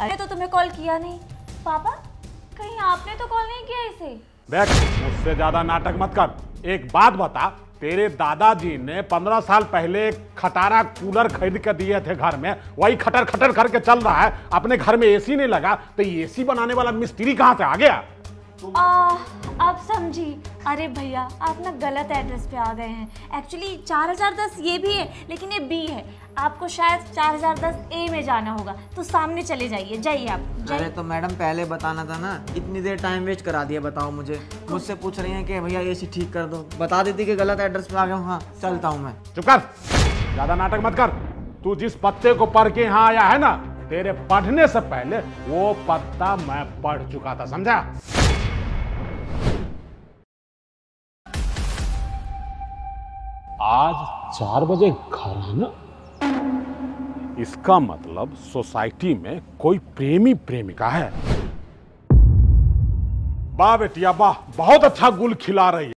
अरे तो तुम्हें कॉल किया नहीं। पापा कहीं आपने तो कॉल नहीं किया इसे? देख, मुझसे ज्यादा नाटक मत कर। एक बात बता, तेरे दादाजी ने 15 साल पहले खटारा कूलर खरीद के दिए थे घर में, वही खटर खटर करके चल रहा है। अपने घर में एसी नहीं लगा तो एसी बनाने वाला मिस्त्री कहां से आ गया? आप समझी। अरे भैया आप ना गलत एड्रेस पे आ गए हैं। एक्चुअली 4010 ये भी है लेकिन ये बी है। आपको शायद 4010 ए में जाना होगा, तो सामने चले जाइए। जाइए आप जाइए। अरे तो मैडम पहले बताना था ना, इतनी देर टाइम वेस्ट करा दिया। बताओ मुझसे पूछ रही हैं कि भैया एसी ठीक कर दो, बता देती कि गलत एड्रेस पे आ गया हूँ। हाँ चलता हूँ मैं। चुप कर, ज्यादा नाटक मत कर। तू जिस पत्ते को पढ़ के यहाँ आया है ना, तेरे पढ़ने से पहले वो पत्ता मैं पढ़ चुका था, समझा? आज 4 बजे घर आना, इसका मतलब सोसाइटी में कोई प्रेमी प्रेमिका है। वाह बेटिया वाह, बहुत अच्छा गुल खिला रही है।